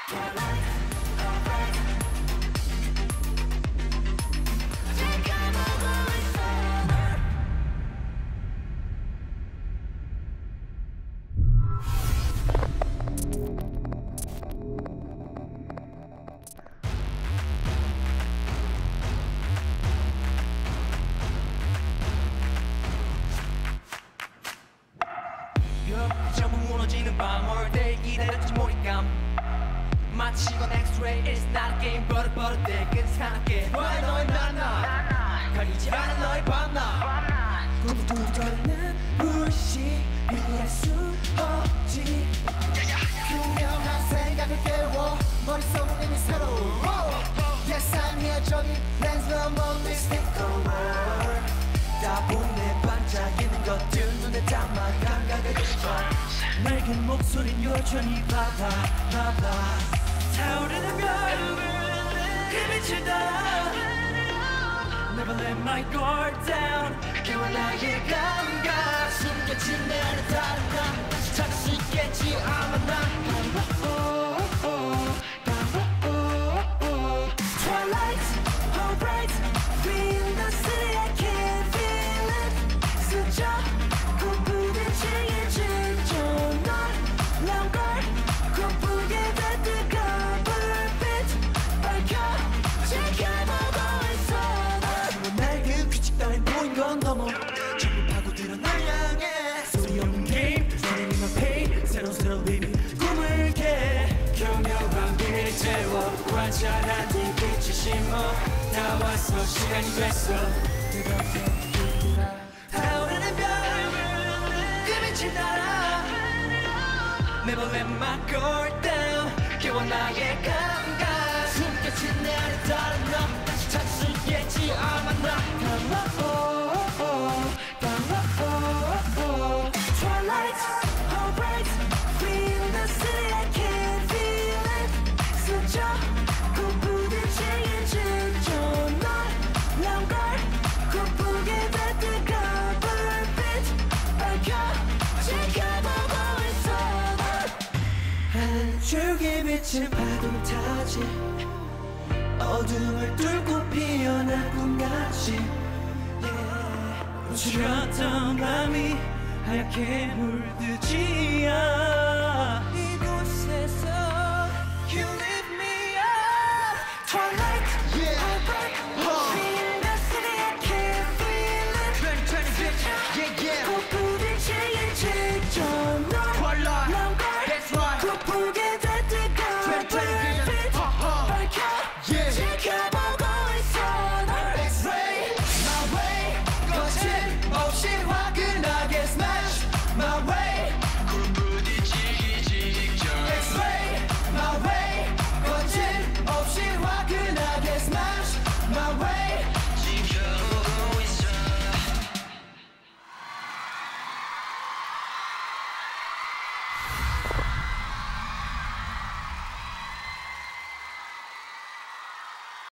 전부 무너지는 밤 All day 기다렸지 몰입감 마치 이건 X-ray It's not a game 버릇버릇해 괜찮게 너의 만나 가리지 않은 너의 밤낮 꿈꾸거리는 불씨 이해할 수 없지 투명한 생각을 깨워 머릿속은 이미 새로워 Yes I'm here 저기 렌즈 넘어 Mystic world 따분해 반짝이는 것들 눈에 담아 감각을 느껴 낡은 목소린 여전히 봐봐 타오르는 별을 그 빛을 따라 Never let my guard down 깨워 나의 감각 숨겨진 내 안에 다른 나 다시 찾을 수 있겠지 아마 난 Twilight, all bright Feel the city I can't feel it 스쳐 부딪히게 지쳐 널 넌걸 고프게 다 뜨거운 불빛 밝혀 지켜보고 있어 날 그 규칙 따윈 보인 건 넘어 전부 파고들어 날 향해 소리 없는 게임 Running in my pain 새로운 의미 꿈을 깨 교묘한 비밀을 채워 관찰한 네 빛이 심어 다 왔어 시간이 됐어 타오르는 별을 그 빛을 따라 Never let my guard down 깨워 나의 감각 숨겨진 내 안에 다른 너 다시 찾을 수 있겠지 아마 나 Twilight, all bright Feel the city I can't feel it 스쳐 부딪히게 지쳐 널 넌걸 고프게 다 뜨거운 불빛 밝혀 지켜보고 있어 한 줄기 빛을 파도를 타지 어둠을 뚫고 피어난 꿈같이 움츠렸던 맘이 하얗게 물들지 않아